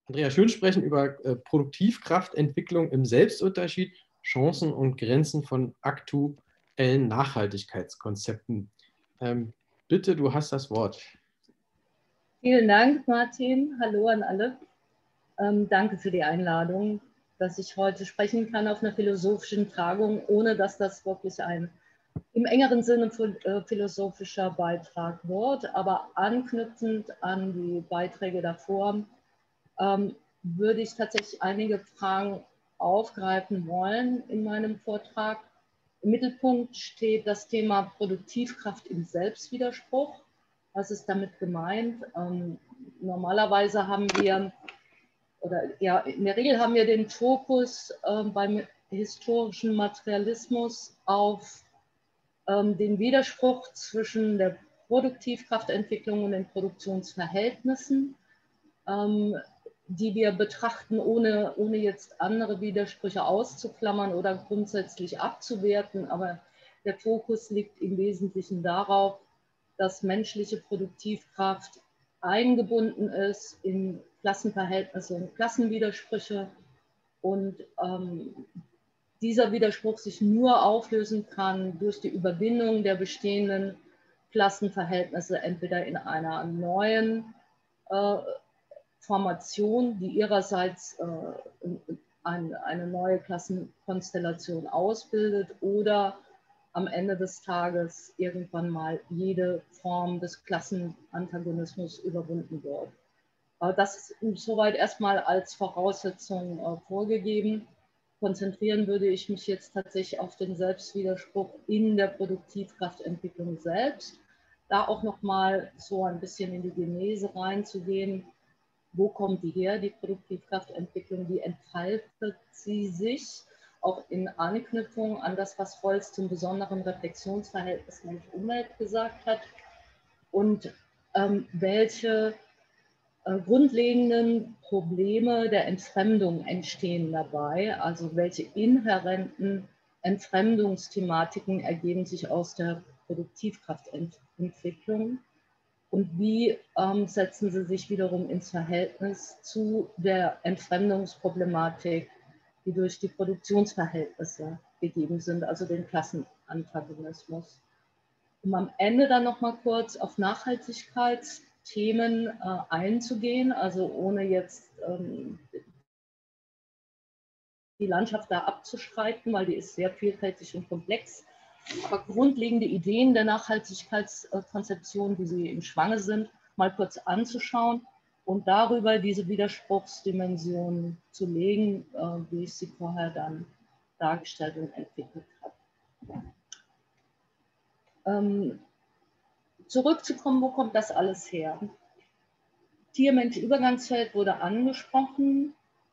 Andrea Schön sprechen über Produktivkraftentwicklung im Selbstunterschied, Chancen und Grenzen von aktuellen Nachhaltigkeitskonzepten. Bitte, du hast das Wort. Vielen Dank, Martin. Hallo an alle. Danke für die Einladung, dass ich heute sprechen kann auf einer philosophischen Tagung, ohne dass das wirklich ein im engeren Sinne philosophischer Beitrag wird. Aber anknüpfend an die Beiträge davor würde ich tatsächlich einige Fragen aufgreifen wollen in meinem Vortrag. Im Mittelpunkt steht das Thema Produktivkraft im Selbstwiderspruch. Was ist damit gemeint? Normalerweise haben wir, oder ja, in der Regel haben wir den Fokus beim historischen Materialismus auf den Widerspruch zwischen der Produktivkraftentwicklung und den Produktionsverhältnissen, die wir betrachten, ohne jetzt andere Widersprüche auszuklammern oder grundsätzlich abzuwerten. Aber der Fokus liegt im Wesentlichen darauf, dass menschliche Produktivkraft eingebunden ist in Klassenverhältnisse und Klassenwidersprüche und dieser Widerspruch sich nur auflösen kann durch die Überwindung der bestehenden Klassenverhältnisse, entweder in einer neuen Formation, die ihrerseits eine neue Klassenkonstellation ausbildet, oder am Ende des Tages irgendwann mal jede Form des Klassenantagonismus überwunden wird. Das ist soweit erstmal als Voraussetzung vorgegeben. Konzentrieren würde ich mich jetzt tatsächlich auf den Selbstwiderspruch in der Produktivkraftentwicklung selbst. Da auch nochmal so ein bisschen in die Genese reinzugehen. Wo kommt die her, die Produktivkraftentwicklung? Wie entfaltet sie sich? Auch in Anknüpfung an das, was Rawls zum besonderen Reflexionsverhältnis Mensch-Umwelt gesagt hat. Und welche grundlegenden Probleme der Entfremdung entstehen dabei, also welche inhärenten Entfremdungsthematiken ergeben sich aus der Produktivkraftentwicklung und wie setzen sie sich wiederum ins Verhältnis zu der Entfremdungsproblematik, die durch die Produktionsverhältnisse gegeben sind, also den Klassenantagonismus. Um am Ende dann noch mal kurz auf Nachhaltigkeitsthemen einzugehen, also ohne jetzt die Landschaft da abzustreiten, weil die ist sehr vielfältig und komplex. Aber grundlegende Ideen der Nachhaltigkeitskonzeption, wie sie im Schwange sind, mal kurz anzuschauen und darüber diese Widerspruchsdimension zu legen, wie ich sie vorher dann dargestellt und entwickelt habe. Zurückzukommen, wo kommt das alles her? Tier-Mensch-Übergangsfeld wurde angesprochen.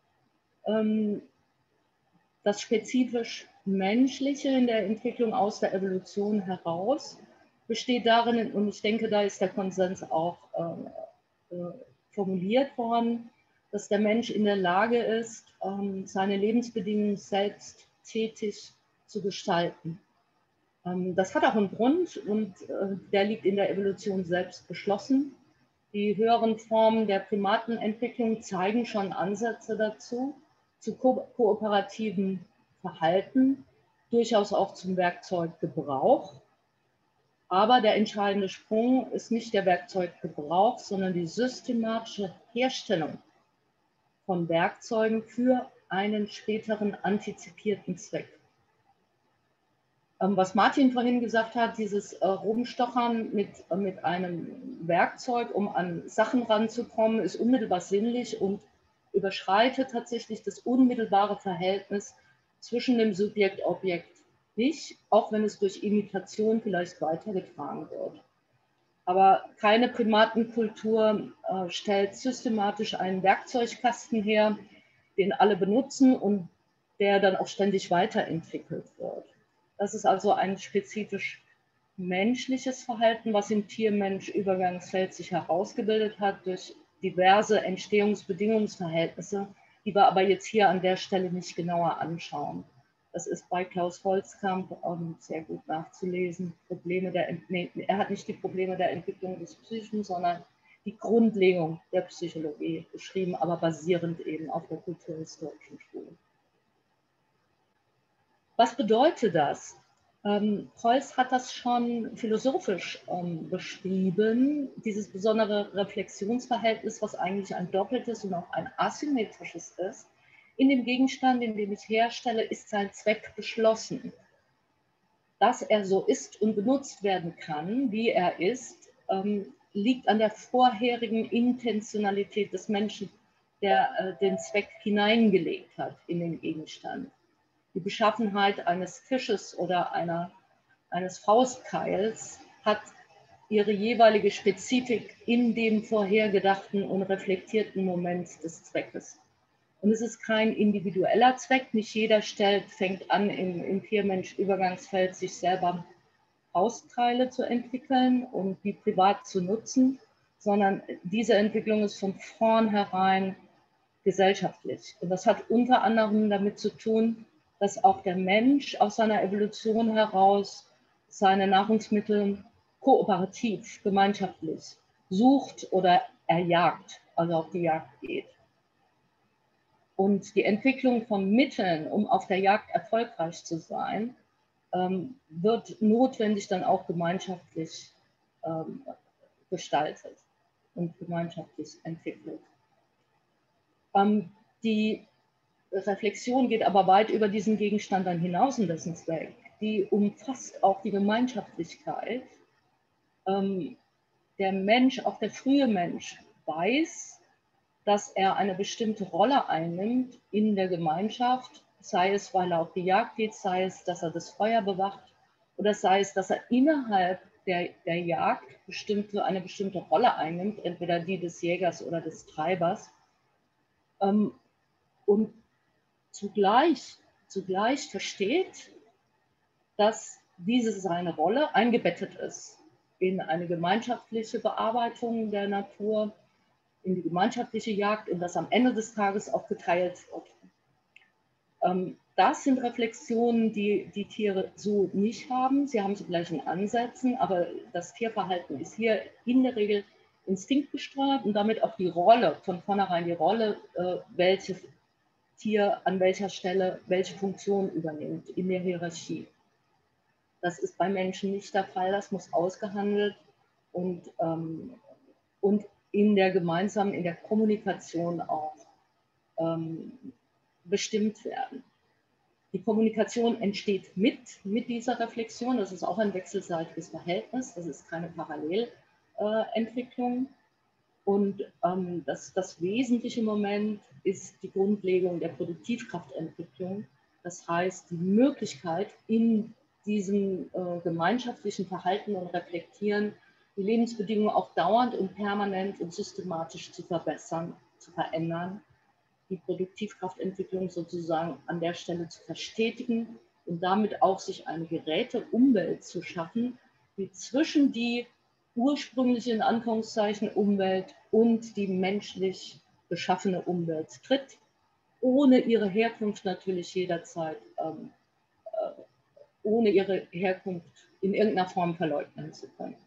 Das spezifisch Menschliche in der Entwicklung aus der Evolution heraus besteht darin, und ich denke, da ist der Konsens auch formuliert worden, dass der Mensch in der Lage ist, seine Lebensbedingungen selbst tätig zu gestalten. Das hat auch einen Grund und der liegt in der Evolution selbst beschlossen. Die höheren Formen der Primatenentwicklung zeigen schon Ansätze dazu, zu kooperativen Verhalten, durchaus auch zum Werkzeuggebrauch. Aber der entscheidende Sprung ist nicht der Werkzeuggebrauch, sondern die systematische Herstellung von Werkzeugen für einen späteren antizipierten Zweck. Was Martin vorhin gesagt hat, dieses Rumstochern mit einem Werkzeug, um an Sachen ranzukommen, ist unmittelbar sinnlich und überschreitet tatsächlich das unmittelbare Verhältnis zwischen dem Subjekt-Objekt nicht, auch wenn es durch Imitation vielleicht weitergetragen wird. Aber keine Primatenkultur stellt systematisch einen Werkzeugkasten her, den alle benutzen und der dann auch ständig weiterentwickelt wird. Das ist also ein spezifisch menschliches Verhalten, was im Tier-Mensch-Übergangsfeld sich herausgebildet hat durch diverse Entstehungsbedingungsverhältnisse, die wir aber jetzt hier an der Stelle nicht genauer anschauen. Das ist bei Klaus Holzkamp sehr gut nachzulesen. Er hat nicht die Probleme der Entwicklung des Psychen, sondern die Grundlegung der Psychologie beschrieben, aber basierend eben auf der kulturhistorischen Schule. Was bedeutet das? Preuß hat das schon philosophisch beschrieben, dieses besondere Reflexionsverhältnis, was eigentlich ein doppeltes und auch ein asymmetrisches ist. In dem Gegenstand, den ich herstelle, ist sein Zweck beschlossen. Dass er so ist und benutzt werden kann, wie er ist, liegt an der vorherigen Intentionalität des Menschen, der den Zweck hineingelegt hat in den Gegenstand. Die Beschaffenheit eines Tisches oder eines Faustkeils hat ihre jeweilige Spezifik in dem vorhergedachten und reflektierten Moment des Zweckes. Und es ist kein individueller Zweck, nicht jeder fängt an, im Vier-Mensch-Übergangsfeld sich selber Faustkeile zu entwickeln und die privat zu nutzen, sondern diese Entwicklung ist von vornherein gesellschaftlich. Und das hat unter anderem damit zu tun, dass auch der Mensch aus seiner Evolution heraus seine Nahrungsmittel kooperativ, gemeinschaftlich sucht oder erjagt, also auf die Jagd geht. Und die Entwicklung von Mitteln, um auf der Jagd erfolgreich zu sein, wird notwendig dann auch gemeinschaftlich gestaltet und gemeinschaftlich entwickelt. Die Reflexion geht aber weit über diesen Gegenstand dann hinaus in dessen Zweck. Die umfasst auch die Gemeinschaftlichkeit. Der Mensch, auch der frühe Mensch, weiß, dass er eine bestimmte Rolle einnimmt in der Gemeinschaft, sei es, weil er auf die Jagd geht, sei es, dass er das Feuer bewacht oder sei es, dass er innerhalb der Jagd eine bestimmte Rolle einnimmt, entweder die des Jägers oder des Treibers. Und zugleich versteht, dass diese seine Rolle eingebettet ist in eine gemeinschaftliche Bearbeitung der Natur, in die gemeinschaftliche Jagd und dass am Ende des Tages auch geteilt wird. Das sind Reflexionen, die die Tiere so nicht haben. Sie haben sie vielleicht in Ansätzen, aber das Tierverhalten ist hier in der Regel instinktgesteuert und damit auch die Rolle, von vornherein die Rolle, welches Tier an welcher Stelle welche Funktion übernimmt in der Hierarchie. Das ist bei Menschen nicht der Fall, das muss ausgehandelt und in der Kommunikation auch bestimmt werden. Die Kommunikation entsteht mit dieser Reflexion, das ist auch ein wechselseitiges Verhältnis, das ist keine Parallelentwicklung. Und das wesentliche Moment ist die Grundlegung der Produktivkraftentwicklung, das heißt die Möglichkeit, in diesem gemeinschaftlichen Verhalten und Reflektieren die Lebensbedingungen auch dauernd und permanent und systematisch zu verbessern, zu verändern, die Produktivkraftentwicklung sozusagen an der Stelle zu verstetigen und damit auch sich eine Geräteumwelt zu schaffen, die zwischen die ursprüngliche, in Anführungszeichen, Umwelt und die menschlich geschaffene Umwelt tritt, ohne ihre Herkunft natürlich jederzeit, ohne ihre Herkunft in irgendeiner Form verleugnen zu können.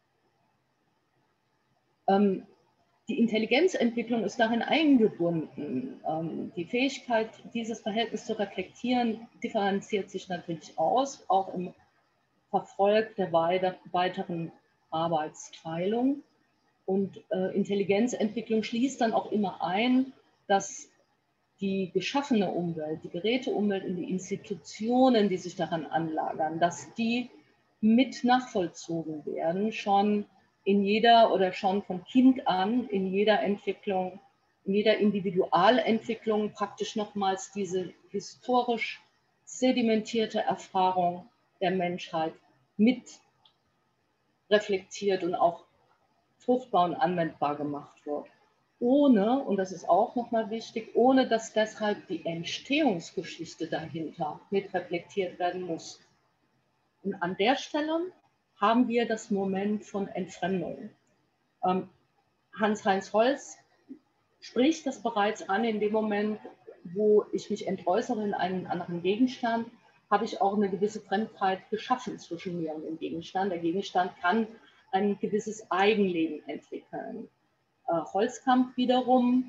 Die Intelligenzentwicklung ist darin eingebunden. Die Fähigkeit, dieses Verhältnis zu reflektieren, differenziert sich natürlich aus, auch im Verfolg der weiteren Arbeitsteilung. Und Intelligenzentwicklung schließt dann auch immer ein, dass die geschaffene Umwelt, die Geräteumwelt und die Institutionen, die sich daran anlagern, dass die mit nachvollzogen werden, schon in jeder oder schon von Kind an, in jeder Entwicklung, in jeder Individualentwicklung praktisch nochmals diese historisch sedimentierte Erfahrung der Menschheit mit reflektiert und auch fruchtbar und anwendbar gemacht wird. Ohne, und das ist auch nochmal wichtig, ohne dass deshalb die Entstehungsgeschichte dahinter mit reflektiert werden muss. Und an der Stelle haben wir das Moment von Entfremdung. Hans-Heinz Holz spricht das bereits an, in dem Moment, wo ich mich entäußere in einen anderen Gegenstand, habe ich auch eine gewisse Fremdheit geschaffen zwischen mir und dem Gegenstand. Der Gegenstand kann ein gewisses Eigenleben entwickeln. Holzkamp wiederum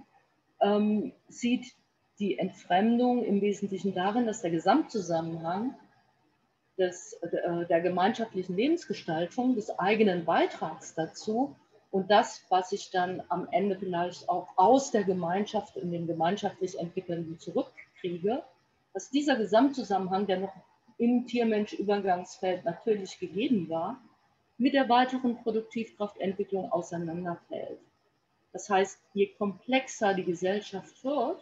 sieht die Entfremdung im Wesentlichen darin, dass der Gesamtzusammenhang der gemeinschaftlichen Lebensgestaltung, des eigenen Beitrags dazu und das, was ich dann am Ende vielleicht auch aus der Gemeinschaft in den gemeinschaftlich Entwickelnden zurückkriege, dass dieser Gesamtzusammenhang, der noch im Tier-Mensch-Übergangsfeld natürlich gegeben war, mit der weiteren Produktivkraftentwicklung auseinanderfällt. Das heißt, je komplexer die Gesellschaft wird,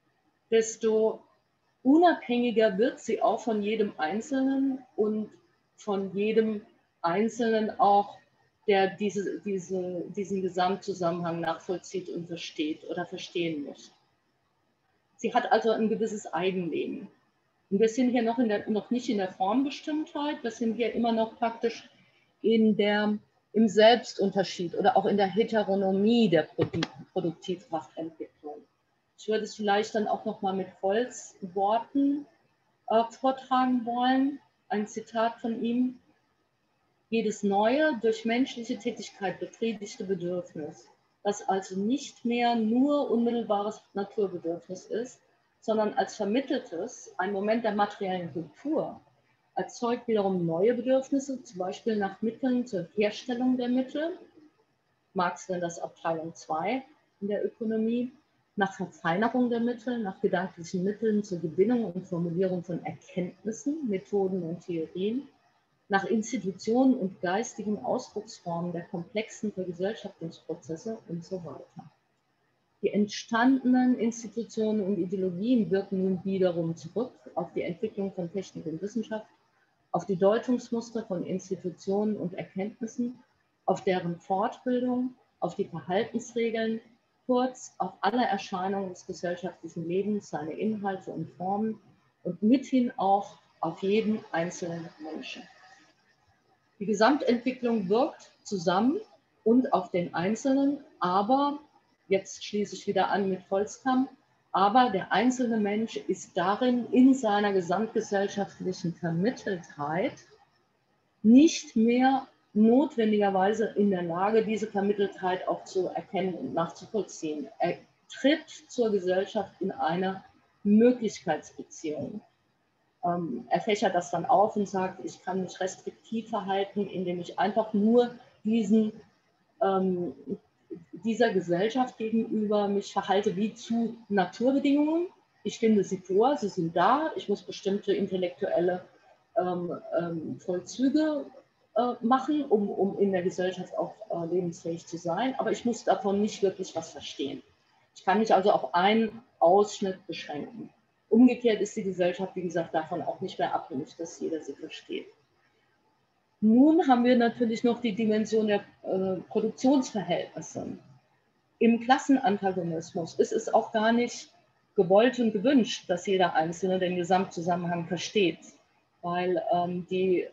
desto unabhängiger wird sie auch von jedem Einzelnen und von jedem Einzelnen auch, der diesen Gesamtzusammenhang nachvollzieht und versteht oder verstehen muss. Sie hat also ein gewisses Eigenleben. Und wir sind hier noch nicht in der Formbestimmtheit, wir sind hier immer noch praktisch im Selbstunterschied oder auch in der Heteronomie der Produktivkraftentwicklung. Ich würde es vielleicht dann auch noch mal mit Volz Worten vortragen wollen. Ein Zitat von ihm. Jedes neue, durch menschliche Tätigkeit befriedigte Bedürfnis, das also nicht mehr nur unmittelbares Naturbedürfnis ist, sondern als vermitteltes, ein Moment der materiellen Kultur, erzeugt wiederum neue Bedürfnisse, zum Beispiel nach Mitteln zur Herstellung der Mittel. Marx nennt das Abteilung 2 in der Ökonomie. Nach Verfeinerung der Mittel, nach gedanklichen Mitteln zur Gewinnung und Formulierung von Erkenntnissen, Methoden und Theorien, nach Institutionen und geistigen Ausdrucksformen der komplexen Vergesellschaftungsprozesse und so weiter. Die entstandenen Institutionen und Ideologien wirken nun wiederum zurück auf die Entwicklung von Technik und Wissenschaft, auf die Deutungsmuster von Institutionen und Erkenntnissen, auf deren Fortbildung, auf die Verhaltensregeln, kurz auf alle Erscheinungen des gesellschaftlichen Lebens, seine Inhalte und Formen und mithin auch auf jeden einzelnen Menschen. Die Gesamtentwicklung wirkt zusammen und auf den Einzelnen, aber, jetzt schließe ich wieder an mit Volzkamp, aber der einzelne Mensch ist darin in seiner gesamtgesellschaftlichen Vermitteltheit nicht mehr notwendigerweise in der Lage, diese Vermitteltheit auch zu erkennen und nachzuvollziehen. Er tritt zur Gesellschaft in einer Möglichkeitsbeziehung. Er fächert das dann auf und sagt, ich kann mich restriktiv verhalten, indem ich einfach nur dieser Gesellschaft gegenüber mich verhalte wie zu Naturbedingungen. Ich finde sie vor, sie sind da, ich muss bestimmte intellektuelle Vollzüge machen, um in der Gesellschaft auch lebensfähig zu sein, aber ich muss davon nicht wirklich was verstehen. Ich kann mich also auf einen Ausschnitt beschränken. Umgekehrt ist die Gesellschaft, wie gesagt, davon auch nicht mehr abhängig, dass jeder sie versteht. Nun haben wir natürlich noch die Dimension der Produktionsverhältnisse. Im Klassenantagonismus ist es auch gar nicht gewollt und gewünscht, dass jeder Einzelne den Gesamtzusammenhang versteht, weil die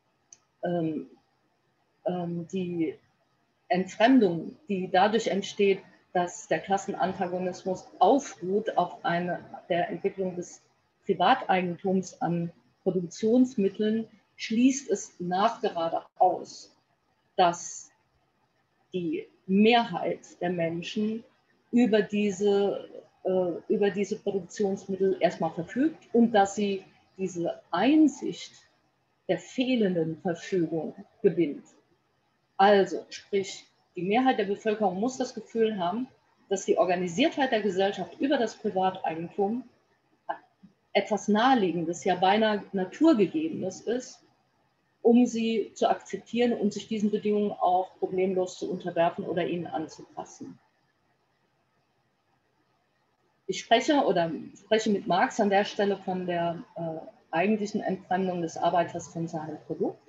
Entfremdung, die dadurch entsteht, dass der Klassenantagonismus aufruht auf der Entwicklung des Privateigentums an Produktionsmitteln, schließt es nachgerade aus, dass die Mehrheit der Menschen über diese Produktionsmittel erstmal verfügt und dass sie diese Einsicht der fehlenden Verfügung gewinnt. Also, sprich, die Mehrheit der Bevölkerung muss das Gefühl haben, dass die Organisiertheit der Gesellschaft über das Privateigentum etwas Naheliegendes, ja beinahe Naturgegebenes ist, um sie zu akzeptieren und sich diesen Bedingungen auch problemlos zu unterwerfen oder ihnen anzupassen. Ich spreche mit Marx an der Stelle von der eigentlichen Entfremdung des Arbeiters von seinem Produkt.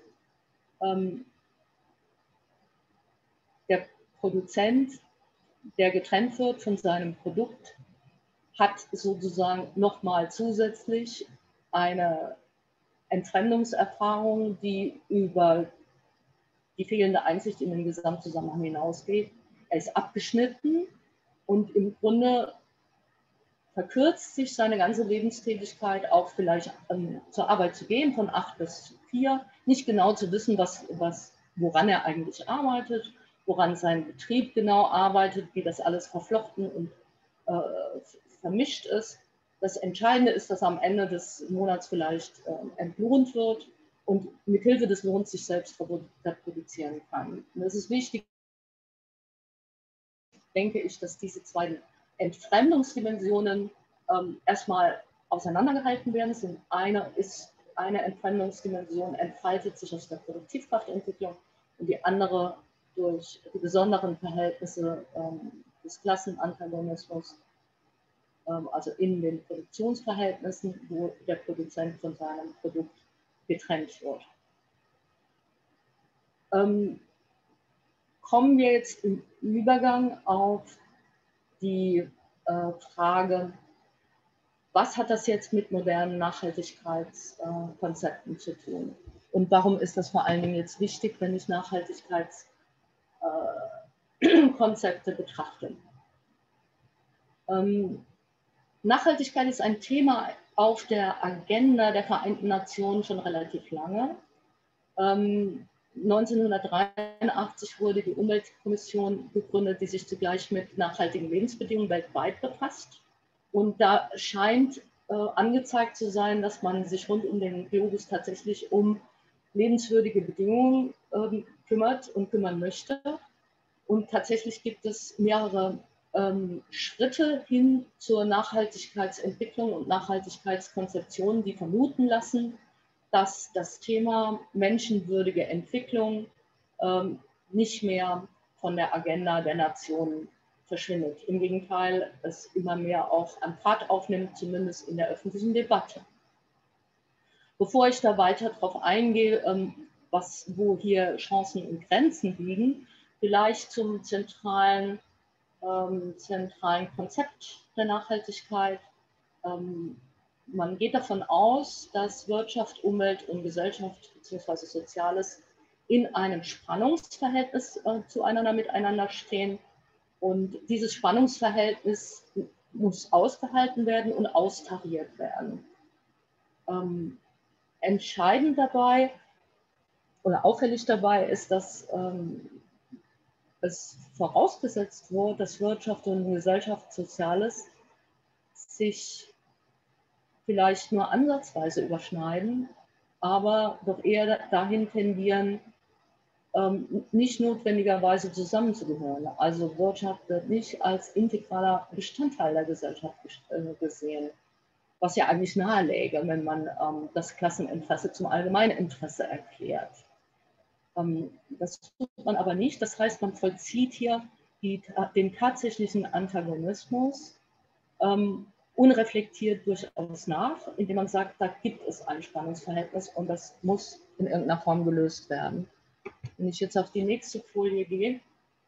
Der Produzent, der getrennt wird von seinem Produkt, hat sozusagen nochmal zusätzlich eine Entfremdungserfahrung, die über die fehlende Einsicht in den Gesamtzusammenhang hinausgeht. Er ist abgeschnitten und im Grunde verkürzt sich seine ganze Lebenstätigkeit auch vielleicht zur Arbeit zu gehen, von 8 bis 4, nicht genau zu wissen, woran er eigentlich arbeitet woran sein Betrieb genau arbeitet, wie das alles verflochten und vermischt ist. Das Entscheidende ist, dass am Ende des Monats vielleicht entlohnt wird und mithilfe des Lohns sich selbst reproduzieren kann. Und es ist wichtig, denke ich, dass diese zwei Entfremdungsdimensionen erstmal auseinandergehalten werden. Eine Entfremdungsdimension entfaltet sich aus der Produktivkraftentwicklung und die andere durch die besonderen Verhältnisse des Klassenantagonismus, also in den Produktionsverhältnissen, wo der Produzent von seinem Produkt getrennt wird. Kommen wir jetzt im Übergang auf die Frage, was hat das jetzt mit modernen Nachhaltigkeitskonzepten zu tun? Und warum ist das vor allen Dingen jetzt wichtig, wenn ich Nachhaltigkeitskonzepte betrachte? Nachhaltigkeit ist ein Thema auf der Agenda der Vereinten Nationen schon relativ lange. 1983 wurde die Umweltkommission gegründet, die sich zugleich mit nachhaltigen Lebensbedingungen weltweit befasst. Und da scheint angezeigt zu sein, dass man sich rund um den Globus tatsächlich um lebenswürdige Bedingungen kümmert und kümmern möchte. Und tatsächlich gibt es mehrere Schritte hin zur Nachhaltigkeitsentwicklung und Nachhaltigkeitskonzeption, die vermuten lassen, dass das Thema menschenwürdige Entwicklung nicht mehr von der Agenda der Nationen verschwindet. Im Gegenteil, es immer mehr auch an Fahrt aufnimmt, zumindest in der öffentlichen Debatte. Bevor ich da weiter darauf eingehe, wo hier Chancen und Grenzen liegen, vielleicht zum zentralen Konzept der Nachhaltigkeit. Man geht davon aus, dass Wirtschaft, Umwelt und Gesellschaft bzw. Soziales in einem Spannungsverhältnis zueinander miteinander stehen. Und dieses Spannungsverhältnis muss ausgehalten werden und austariert werden. Entscheidend dabei oder auffällig dabei ist, dass es vorausgesetzt wird, dass Wirtschaft und Gesellschaft, Soziales sich vielleicht nur ansatzweise überschneiden, aber doch eher dahin tendieren, nicht notwendigerweise zusammenzugehören. Also Wirtschaft wird nicht als integraler Bestandteil der Gesellschaft gesehen, was ja eigentlich naheläge, wenn man das Klasseninteresse zum Allgemeininteresse erklärt. Das tut man aber nicht. Das heißt, man vollzieht hier den tatsächlichen Antagonismus unreflektiert durchaus nach, indem man sagt, da gibt es ein Spannungsverhältnis und das muss in irgendeiner Form gelöst werden. Wenn ich jetzt auf die nächste Folie gehe,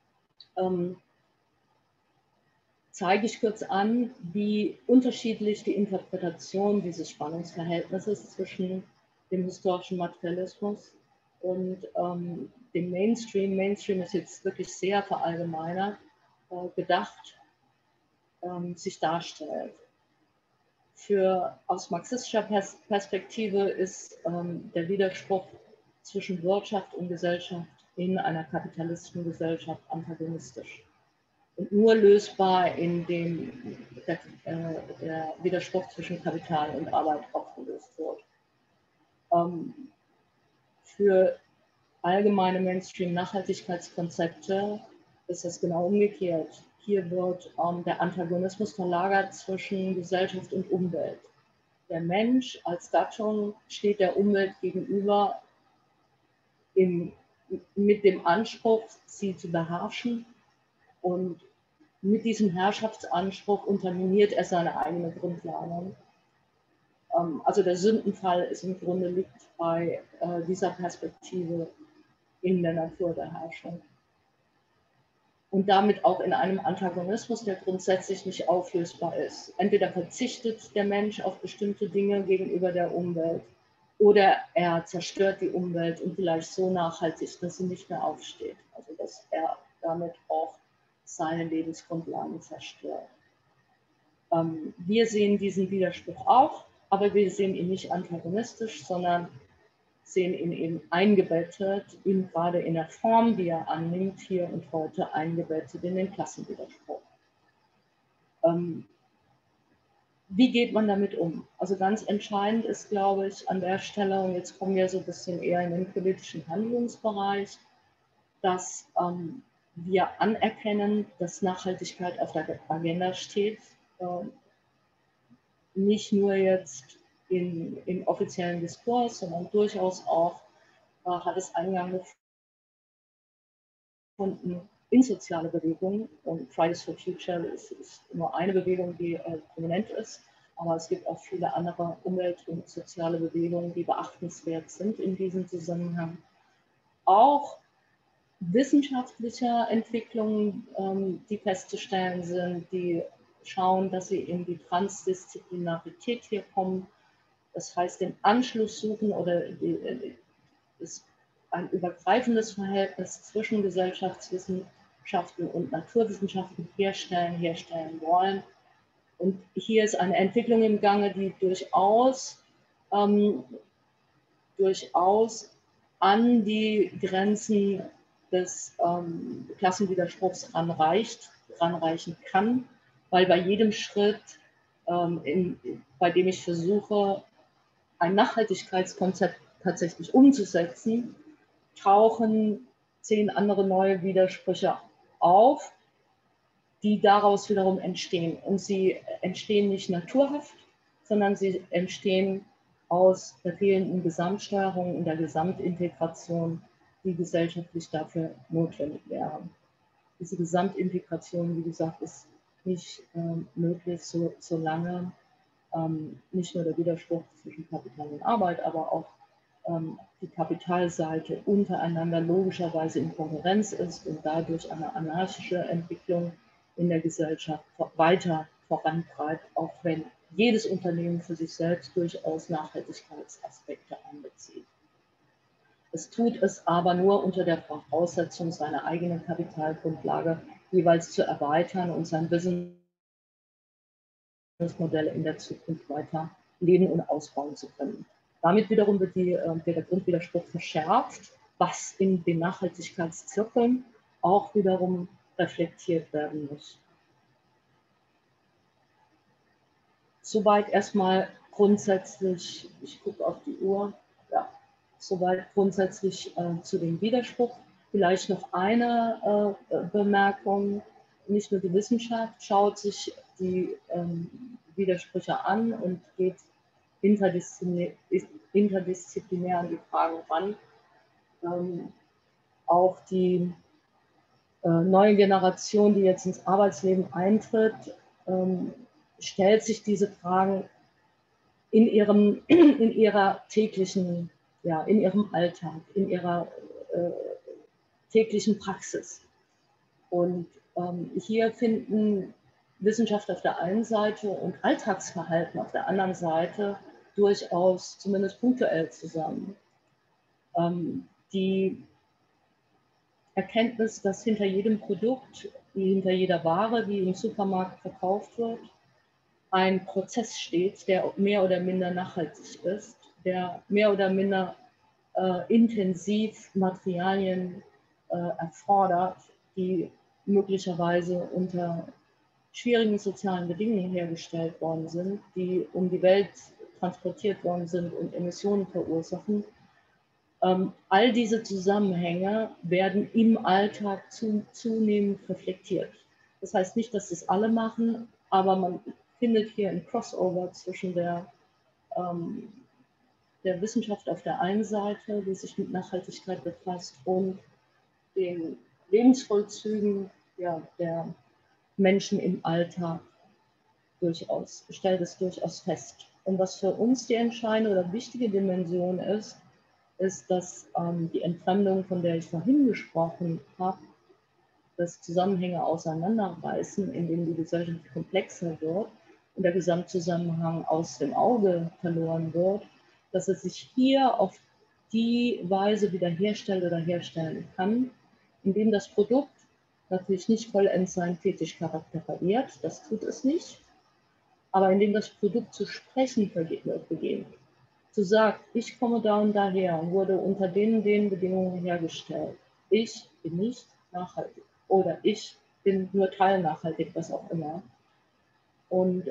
zeige ich kurz an, wie unterschiedlich die Interpretation dieses Spannungsverhältnisses zwischen dem historischen Materialismus und dem Mainstream. Mainstream ist jetzt wirklich sehr verallgemeinert gedacht, sich darstellt. Aus marxistischer Perspektive ist der Widerspruch zwischen Wirtschaft und Gesellschaft in einer kapitalistischen Gesellschaft antagonistisch und nur lösbar, indem der Widerspruch zwischen Kapital und Arbeit aufgelöst wird. Für allgemeine Mainstream-Nachhaltigkeitskonzepte ist das genau umgekehrt. Hier wird der Antagonismus verlagert zwischen Gesellschaft und Umwelt. Der Mensch als Gattung steht der Umwelt gegenüber mit dem Anspruch, sie zu beherrschen, und mit diesem Herrschaftsanspruch unterminiert er seine eigene Grundlage. Also der Sündenfall ist im Grunde liegt bei dieser Perspektive in der Natur der Herrschung. Und damit auch in einem Antagonismus, der grundsätzlich nicht auflösbar ist. Entweder verzichtet der Mensch auf bestimmte Dinge gegenüber der Umwelt oder er zerstört die Umwelt und vielleicht so nachhaltig, dass sie nicht mehr aufsteht. Also dass er damit auch seine Lebensgrundlagen zerstört. Wir sehen diesen Widerspruch auch, aber wir sehen ihn nicht antagonistisch, sondern sehen ihn eben eingebettet, gerade in der Form, die er annimmt, hier und heute eingebettet in den Klassenwiderspruch. Wie geht man damit um? Also ganz entscheidend ist, glaube ich, an der Stelle, und jetzt kommen wir so ein bisschen eher in den politischen Handlungsbereich, dass wir anerkennen, dass Nachhaltigkeit auf der Agenda steht, nicht nur jetzt im offiziellen Diskurs, sondern durchaus auch hat es Eingang gefunden in soziale Bewegungen. Und Fridays for Future ist nur eine Bewegung, die prominent ist, aber es gibt auch viele andere Umwelt- und soziale Bewegungen, die beachtenswert sind in diesem Zusammenhang. Auch wissenschaftliche Entwicklungen, die festzustellen sind, die schauen, dass sie in die Transdisziplinarität hier kommen. Das heißt, den Anschluss suchen oder ein übergreifendes Verhältnis zwischen Gesellschaftswissenschaften und Naturwissenschaften herstellen wollen. Und hier ist eine Entwicklung im Gange, die durchaus an die Grenzen des Klassenwiderspruchs ranreichen kann, weil bei jedem Schritt, bei dem ich versuche, ein Nachhaltigkeitskonzept tatsächlich umzusetzen, tauchen 10 andere neue Widersprüche auf, die daraus wiederum entstehen. Und sie entstehen nicht naturhaft, sondern sie entstehen aus der fehlenden Gesamtsteuerung und der Gesamtintegration, die gesellschaftlich dafür notwendig wäre. Diese Gesamtintegration, wie gesagt, ist nicht möglich, solange nicht nur der Widerspruch zwischen Kapital und Arbeit, aber auch die Kapitalseite untereinander logischerweise in Konkurrenz ist und dadurch eine anarchische Entwicklung in der Gesellschaft weiter vorantreibt, auch wenn jedes Unternehmen für sich selbst durchaus Nachhaltigkeitsaspekte einbezieht. Es tut es aber nur unter der Voraussetzung, seine eigene Kapitalgrundlage jeweils zu erweitern und sein Businessmodell in der Zukunft weiter leben und ausbauen zu können. Damit wiederum wird der Grundwiderspruch verschärft, was in den Nachhaltigkeitszirkeln auch wiederum reflektiert werden muss. Soweit erstmal grundsätzlich, ich gucke auf die Uhr, ja, soweit grundsätzlich zu dem Widerspruch. Vielleicht noch eine Bemerkung, nicht nur die Wissenschaft schaut sich die Widersprüche an und geht interdisziplinär an die Fragen ran. Auch die neue Generation, die jetzt ins Arbeitsleben eintritt, stellt sich diese Fragen in ihrem Alltag, in ihrer täglichen Praxis. Und hier finden Wissenschaft auf der einen Seite und Alltagsverhalten auf der anderen Seite durchaus zumindest punktuell zusammen. Die Erkenntnis, dass hinter jedem Produkt, wie hinter jeder Ware, die im Supermarkt verkauft wird, ein Prozess steht, der mehr oder minder nachhaltig ist, der mehr oder minder intensiv Materialien erfordert, die möglicherweise unter schwierigen sozialen Bedingungen hergestellt worden sind, die um die Welt transportiert worden sind und Emissionen verursachen. All diese Zusammenhänge werden im Alltag zunehmend reflektiert. Das heißt nicht, dass das alle machen, aber man findet hier ein Crossover zwischen der Wissenschaft auf der einen Seite, die sich mit Nachhaltigkeit befasst, und den Lebensvollzügen der Menschen im Alltag stellt es durchaus fest. Und was für uns die entscheidende oder wichtige Dimension ist, dass die Entfremdung, von der ich vorhin gesprochen habe, das Zusammenhänge auseinanderreißen, indem die Gesellschaft komplexer wird und der Gesamtzusammenhang aus dem Auge verloren wird, dass es sich hier auf die Weise wiederherstellt oder herstellen kann, indem das Produkt natürlich nicht vollends seinen Fetischcharakter verliert, das tut es nicht, aber indem das Produkt zu sprechen beginnt. zu sagt, ich komme da und daher und wurde unter den Bedingungen hergestellt. Ich bin nicht nachhaltig oder ich bin nur teilnachhaltig, was auch immer. Und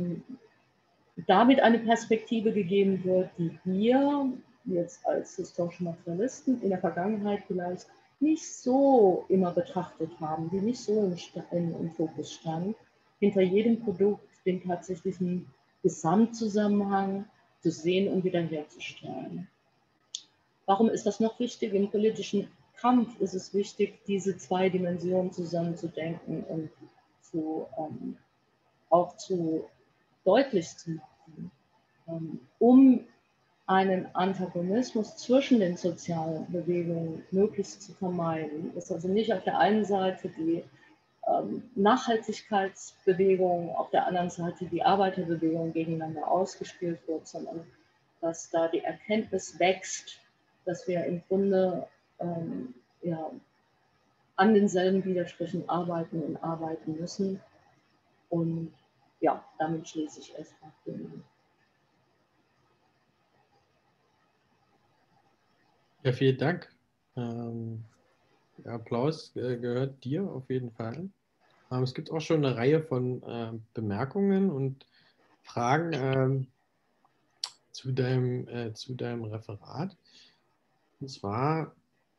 damit eine Perspektive gegeben wird, die wir jetzt als historische Materialisten in der Vergangenheit vielleicht nicht so immer betrachtet haben, die nicht so im Fokus stand, hinter jedem Produkt den tatsächlichen Gesamtzusammenhang zu sehen und wiederherzustellen. Warum ist das noch wichtig? Im politischen Kampf ist es wichtig, diese zwei Dimensionen zusammenzudenken und auch zu deutlich zu machen, um einen Antagonismus zwischen den sozialen Bewegungen möglichst zu vermeiden. Dass also nicht auf der einen Seite die Nachhaltigkeitsbewegung, auf der anderen Seite die Arbeiterbewegung gegeneinander ausgespielt wird, sondern dass da die Erkenntnis wächst, dass wir im Grunde ja, an denselben Widersprüchen arbeiten und arbeiten müssen. Und ja, damit schließe ich erstmal. Ja, vielen Dank. Der Applaus gehört dir auf jeden Fall. Es gibt auch schon eine Reihe von Bemerkungen und Fragen zu deinem Referat. Und zwar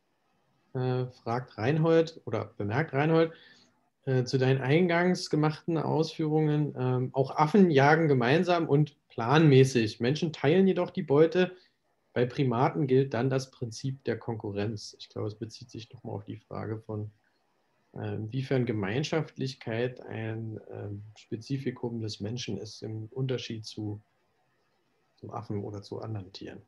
fragt Reinhold oder bemerkt Reinhold zu deinen eingangs gemachten Ausführungen, auch Affen jagen gemeinsam und planmäßig. Menschen teilen jedoch die Beute. Bei Primaten gilt dann das Prinzip der Konkurrenz. Ich glaube, es bezieht sich nochmal auf die Frage von, inwiefern Gemeinschaftlichkeit ein Spezifikum des Menschen ist im Unterschied zum Affen oder zu anderen Tieren.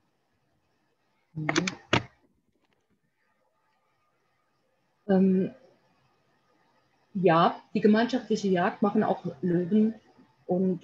Ja, die gemeinschaftliche Jagd machen auch Löwen. Und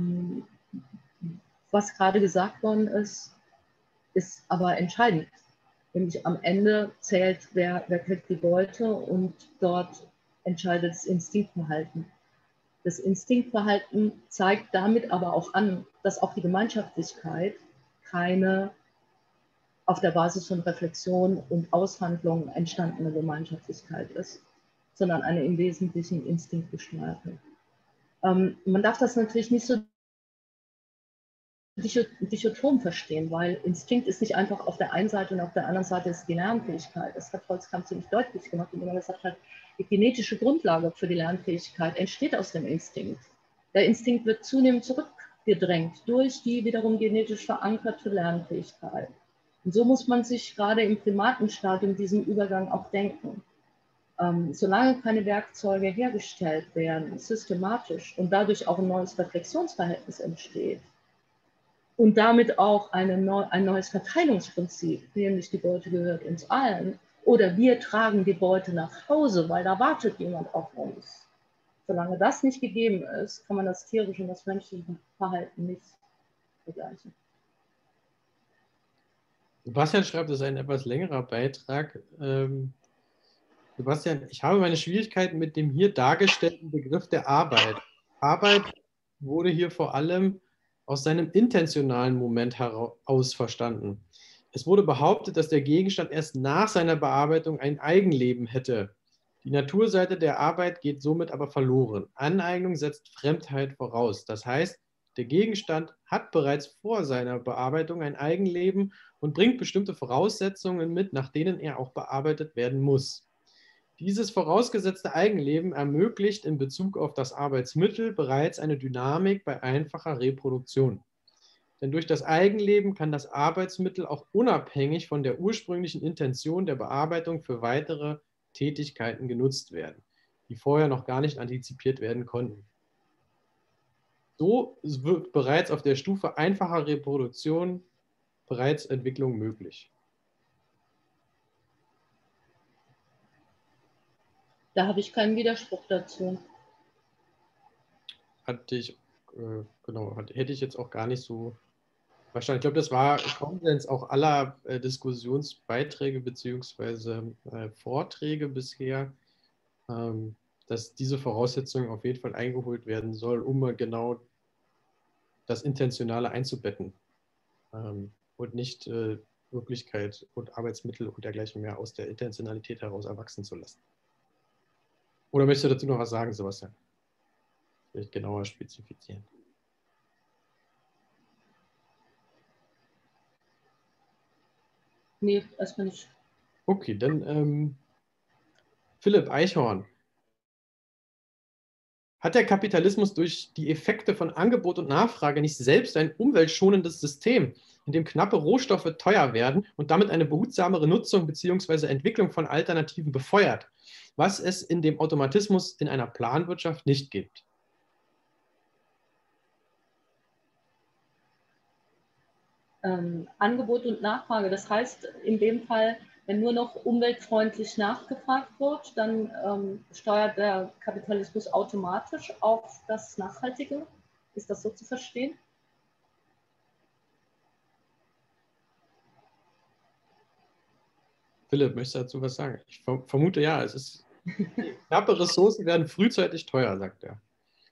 was gerade gesagt worden ist, ist aber entscheidend. Nämlich am Ende zählt, wer kriegt die Beute, und dort entscheidet das Instinktverhalten. Das Instinktverhalten zeigt damit aber auch an, dass auch die Gemeinschaftlichkeit keine auf der Basis von Reflexion und Aushandlung entstandene Gemeinschaftlichkeit ist, sondern eine im Wesentlichen instinktgesteuerte. Man darf das natürlich nicht so dichotom verstehen, weil Instinkt ist nicht einfach auf der einen Seite und auf der anderen Seite ist die Lernfähigkeit. Das hat Volkskamp ziemlich deutlich gemacht, indem er gesagt hat, die genetische Grundlage für die Lernfähigkeit entsteht aus dem Instinkt. Der Instinkt wird zunehmend zurückgedrängt durch die wiederum genetisch verankerte Lernfähigkeit. Und so muss man sich gerade im Primatenstadium diesen Übergang auch denken. Solange keine Werkzeuge hergestellt werden, systematisch, und dadurch auch ein neues Reflexionsverhältnis entsteht, und damit auch ein neues Verteilungsprinzip, nämlich die Beute gehört uns allen, oder wir tragen die Beute nach Hause, weil da wartet jemand auf uns. Solange das nicht gegeben ist, kann man das tierische und das menschliche Verhalten nicht vergleichen. Sebastian schreibt, das ist ein etwas längerer Beitrag. Sebastian, ich habe meine Schwierigkeiten mit dem hier dargestellten Begriff der Arbeit. Arbeit wurde hier vor allem aus seinem intentionalen Moment heraus verstanden. Es wurde behauptet, dass der Gegenstand erst nach seiner Bearbeitung ein Eigenleben hätte. Die Naturseite der Arbeit geht somit aber verloren. Aneignung setzt Fremdheit voraus. Das heißt, der Gegenstand hat bereits vor seiner Bearbeitung ein Eigenleben und bringt bestimmte Voraussetzungen mit, nach denen er auch bearbeitet werden muss. Dieses vorausgesetzte Eigenleben ermöglicht in Bezug auf das Arbeitsmittel bereits eine Dynamik bei einfacher Reproduktion. Denn durch das Eigenleben kann das Arbeitsmittel auch unabhängig von der ursprünglichen Intention der Bearbeitung für weitere Tätigkeiten genutzt werden, die vorher noch gar nicht antizipiert werden konnten. So wird bereits auf der Stufe einfacher Reproduktion bereits Entwicklung möglich. Da habe ich keinen Widerspruch dazu. Hätte ich jetzt auch gar nicht so verstanden. Ich glaube, das war Konsens auch aller Diskussionsbeiträge bzw. Vorträge bisher, dass diese Voraussetzung auf jeden Fall eingeholt werden soll, um genau das Intentionale einzubetten. und nicht Wirklichkeit und Arbeitsmittel und dergleichen mehr aus der Intentionalität heraus erwachsen zu lassen. Oder möchtest du dazu noch was sagen, Sebastian? Vielleicht genauer spezifizieren. Nee, erstmal nicht. Okay, dann Philipp Eichhorn. Hat der Kapitalismus durch die Effekte von Angebot und Nachfrage nicht selbst ein umweltschonendes System, in dem knappe Rohstoffe teuer werden und damit eine behutsamere Nutzung bzw. Entwicklung von Alternativen befeuert, was es in dem Automatismus in einer Planwirtschaft nicht gibt? Angebot und Nachfrage. Das heißt, in dem Fall, wenn nur noch umweltfreundlich nachgefragt wird, dann steuert der Kapitalismus automatisch auf das Nachhaltige. Ist das so zu verstehen? Philipp, möchtest du dazu was sagen? Ich vermute ja, knappe Ressourcen werden frühzeitig teuer, sagt er.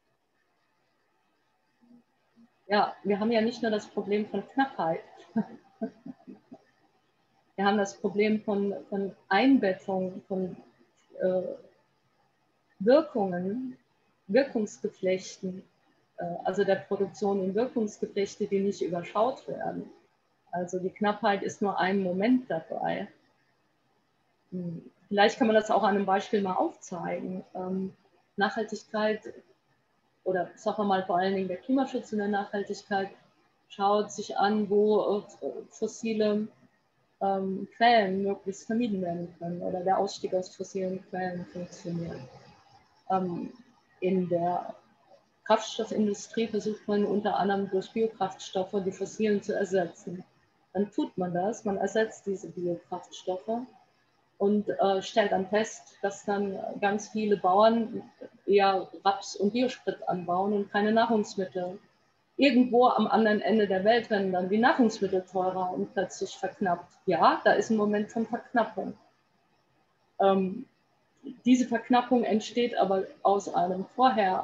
Ja, wir haben ja nicht nur das Problem von Knappheit. Wir haben das Problem von Einbettung, von Wirkungen, Wirkungsgeflechten, also der Produktion in Wirkungsgeflechte, die nicht überschaut werden. Also die Knappheit ist nur ein Moment dabei. Vielleicht kann man das auch an einem Beispiel mal aufzeigen. Nachhaltigkeit oder sagen wir mal vor allen Dingen der Klimaschutz in der Nachhaltigkeit schaut sich an, wo fossile Quellen möglichst vermieden werden können oder der Ausstieg aus fossilen Quellen funktioniert. In der Kraftstoffindustrie versucht man unter anderem durch Biokraftstoffe die fossilen zu ersetzen. Dann tut man das, man ersetzt diese Biokraftstoffe und stellt dann fest, dass dann ganz viele Bauern eher Raps und Biosprit anbauen und keine Nahrungsmittel. Irgendwo am anderen Ende der Welt werden dann die Nahrungsmittel teurer und plötzlich verknappt. Ja, da ist ein Moment von Verknappung. Diese Verknappung entsteht aber aus einer vorher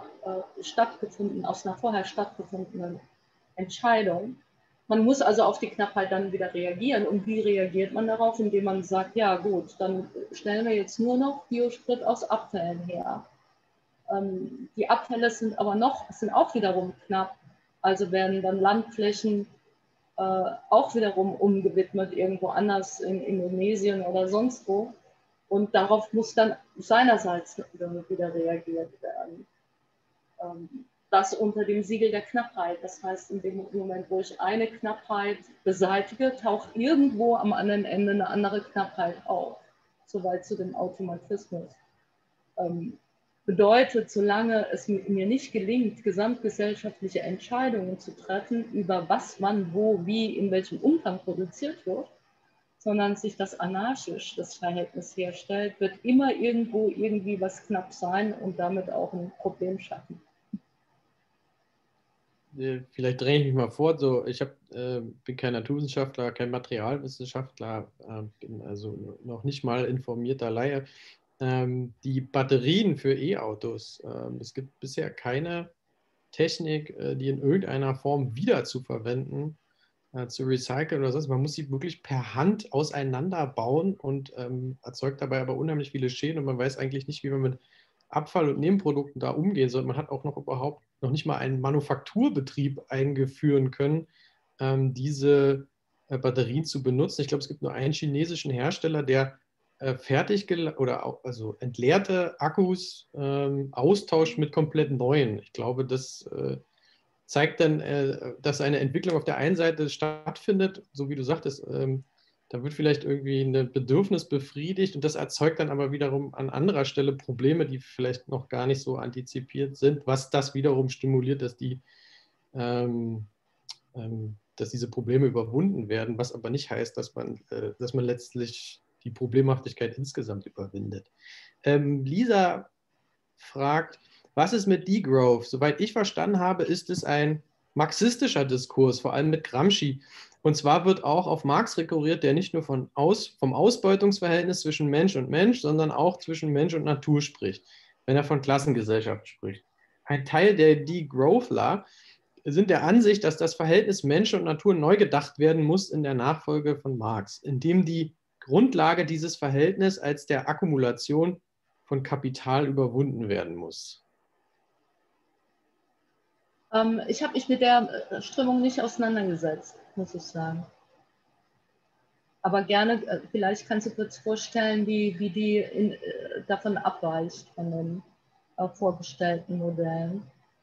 stattgefundenen Entscheidung. Man muss also auf die Knappheit dann wieder reagieren. Und wie reagiert man darauf? Indem man sagt, ja gut, dann stellen wir jetzt nur noch Biosprit aus Abfällen her. Die Abfälle sind auch wiederum knapp. Also werden dann Landflächen auch wiederum umgewidmet, irgendwo anders in Indonesien oder sonst wo. Und darauf muss dann seinerseits wieder reagiert werden. Das unter dem Siegel der Knappheit. Das heißt, in dem Moment, wo ich eine Knappheit beseitige, taucht irgendwo am anderen Ende eine andere Knappheit auf. Soweit zu dem Automatismus. Bedeutet, solange es mir nicht gelingt, gesamtgesellschaftliche Entscheidungen zu treffen, über was, wann, wo, wie, in welchem Umfang produziert wird, sondern sich das anarchisch, das Verhältnis herstellt, wird immer irgendwo irgendwie was knapp sein und damit auch ein Problem schaffen. Vielleicht dränge ich mich mal vor, bin kein Naturwissenschaftler, kein Materialwissenschaftler, bin also noch nicht mal informierter Laie. Die Batterien für E-Autos, es gibt bisher keine Technik, die in irgendeiner Form wieder zu verwenden, zu recyceln oder sonst. Man muss sie wirklich per Hand auseinanderbauen und erzeugt dabei aber unheimlich viele Schäden und man weiß eigentlich nicht, wie man mit Abfall- und Nebenprodukten da umgehen soll. Man hat auch überhaupt noch nicht mal einen Manufakturbetrieb eingeführen können, diese Batterien zu benutzen. Ich glaube, es gibt nur einen chinesischen Hersteller, der also entleerte Akkus austauscht mit komplett neuen. Ich glaube, das zeigt dann, dass eine Entwicklung auf der einen Seite stattfindet, so wie du sagtest, da wird vielleicht irgendwie ein Bedürfnis befriedigt und das erzeugt dann aber wiederum an anderer Stelle Probleme, die vielleicht noch gar nicht so antizipiert sind, was das wiederum stimuliert, dass diese Probleme überwunden werden, was aber nicht heißt, dass man letztlich die Problemhaftigkeit insgesamt überwindet. Lisa fragt, was ist mit Degrowth? Soweit ich verstanden habe, ist es ein marxistischer Diskurs, vor allem mit Gramsci. Und zwar wird auch auf Marx rekurriert, der nicht nur vom Ausbeutungsverhältnis zwischen Mensch und Mensch, sondern auch zwischen Mensch und Natur spricht, wenn er von Klassengesellschaft spricht. Ein Teil der Degrowthler sind der Ansicht, dass das Verhältnis Mensch und Natur neu gedacht werden muss in der Nachfolge von Marx, indem die Grundlage dieses Verhältnisses als der Akkumulation von Kapital überwunden werden muss. Ich habe mich mit der Strömung nicht auseinandergesetzt, muss ich sagen. Aber gerne, vielleicht kannst du kurz vorstellen, wie die davon abweicht, von den vorgestellten Modellen.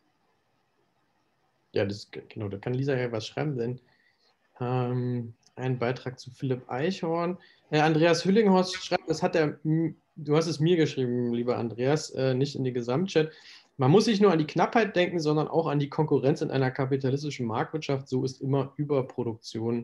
Ja, genau, da kann Lisa ja was schreiben, denn ein Beitrag zu Philipp Eichhorn. Andreas Hüllinghorst schreibt, du hast es mir geschrieben, lieber Andreas, nicht in die Gesamtchat. Man muss nicht nur an die Knappheit denken, sondern auch an die Konkurrenz in einer kapitalistischen Marktwirtschaft. So ist immer Überproduktion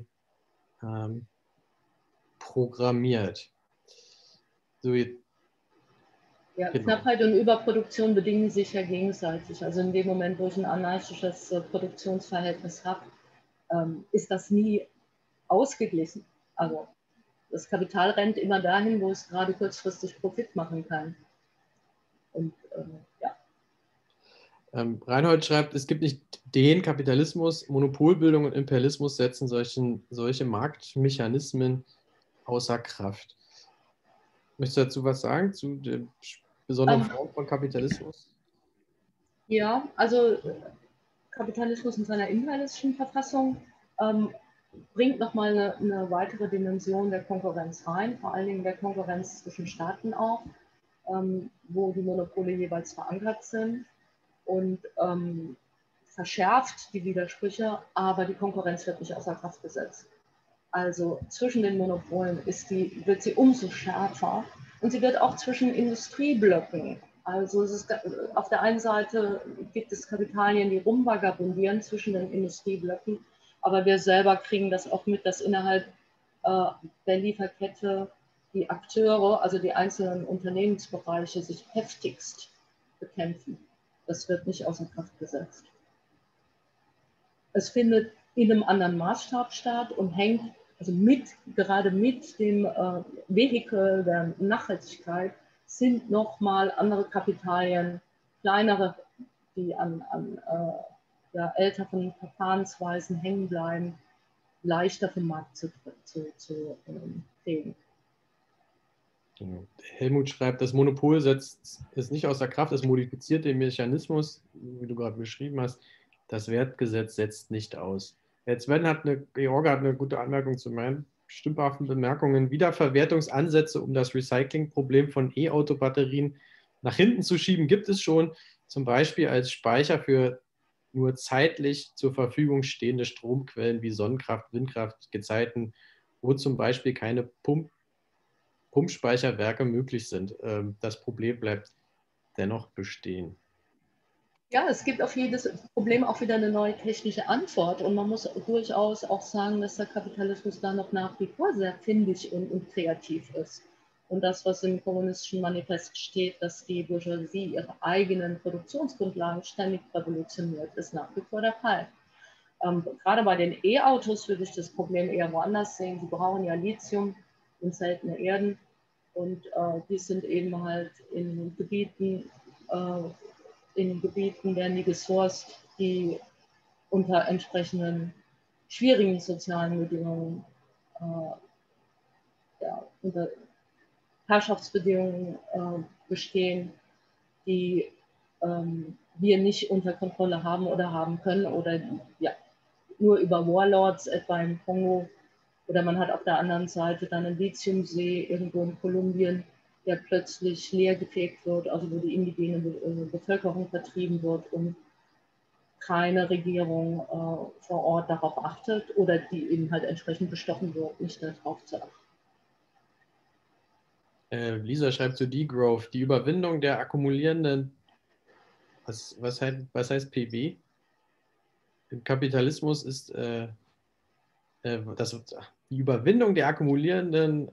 programmiert. So, Ja, genau. Knappheit und Überproduktion bedingen sich ja gegenseitig. Also in dem Moment, wo ich ein anarchisches Produktionsverhältnis habe, ist das nie ausgeglichen. Also das Kapital rennt immer dahin, wo es gerade kurzfristig Profit machen kann. Und ja. Reinhold schreibt, es gibt nicht den Kapitalismus, Monopolbildung und Imperialismus setzen solche Marktmechanismen außer Kraft. Möchtest du dazu was sagen, zu der besonderen Form von Kapitalismus? Ja, also Kapitalismus in seiner imperialistischen Verfassung bringt nochmal eine weitere Dimension der Konkurrenz rein, vor allen Dingen der Konkurrenz zwischen Staaten auch, wo die Monopole jeweils verankert sind und verschärft die Widersprüche, aber die Konkurrenz wird nicht außer Kraft gesetzt. Also zwischen den Monopolen wird sie umso schärfer und sie wird auch zwischen Industrieblöcken. Also auf der einen Seite gibt es Kapitalien, die rumvagabundieren zwischen den Industrieblöcken, aber wir selber kriegen das auch mit, dass innerhalb der Lieferkette die Akteure, also die einzelnen Unternehmensbereiche, sich heftigst bekämpfen. Das wird nicht außer Kraft gesetzt. Es findet in einem anderen Maßstab statt und hängt also gerade mit dem Vehikel der Nachhaltigkeit sind nochmal andere Kapitalien, kleinere, die an älteren Verfahrensweisen hängen bleiben, leichter vom Markt zu kriegen. Genau. Helmut schreibt, das Monopol setzt es nicht außer Kraft, es modifiziert den Mechanismus, wie du gerade beschrieben hast. Das Wertgesetz setzt nicht aus. George hat eine gute Anmerkung zu meinen stümperhaften Bemerkungen. Wiederverwertungsansätze, um das Recyclingproblem von E-Auto-Batterien nach hinten zu schieben, gibt es schon, zum Beispiel als Speicher für nur zeitlich zur Verfügung stehende Stromquellen wie Sonnenkraft, Windkraft, Gezeiten, wo zum Beispiel keine Pumpspeicherwerke möglich sind. Das Problem bleibt dennoch bestehen. Ja, es gibt auf jedes Problem auch wieder eine neue technische Antwort und man muss durchaus auch sagen, dass der Kapitalismus da noch nach wie vor sehr findig und kreativ ist. Und das, was im kommunistischen Manifest steht, dass die Bourgeoisie ihre eigenen Produktionsgrundlagen ständig revolutioniert, ist nach wie vor der Fall. Gerade bei den E-Autos würde ich das Problem eher woanders sehen. Sie brauchen ja Lithium und seltene Erden und die sind eben halt in Gebieten werden die gesourced, die unter entsprechenden schwierigen sozialen Bedingungen, unter Herrschaftsbedingungen bestehen, die wir nicht unter Kontrolle haben oder haben können oder ja, nur über Warlords, etwa im Kongo. Oder man hat auf der anderen Seite dann einen Lithiumsee irgendwo in Kolumbien, der plötzlich leergefegt wird, also wo die indigene Bevölkerung vertrieben wird und keine Regierung vor Ort darauf achtet oder die eben halt entsprechend bestochen wird, nicht darauf zu achten. Lisa schreibt zu Degrowth, die Überwindung der akkumulierenden, was heißt PW? Im Kapitalismus ist die Überwindung der akkumulierenden,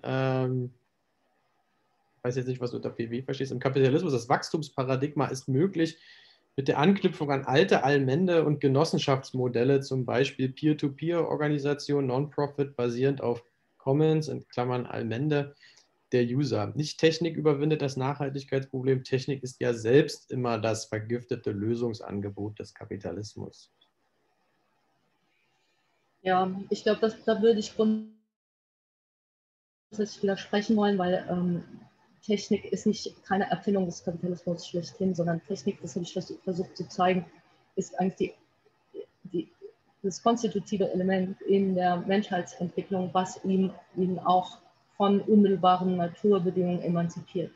ich weiß jetzt nicht, was du unter PW verstehst, im Kapitalismus, das Wachstumsparadigma ist möglich mit der Anknüpfung an alte Allmende- und Genossenschaftsmodelle, zum Beispiel Peer-to-Peer-Organisation, Non-Profit, basierend auf Commons, in Klammern Allmende, der User. Nicht Technik überwindet das Nachhaltigkeitsproblem, Technik ist ja selbst immer das vergiftete Lösungsangebot des Kapitalismus. Ja, ich glaube, da würde ich grundsätzlich widersprechen wollen, weil Technik ist nicht keine Erfindung des Kapitalismus schlechthin, sondern Technik, das habe ich versucht zu zeigen, ist eigentlich das konstitutive Element in der Menschheitsentwicklung, was ihn auch von unmittelbaren Naturbedingungen emanzipiert.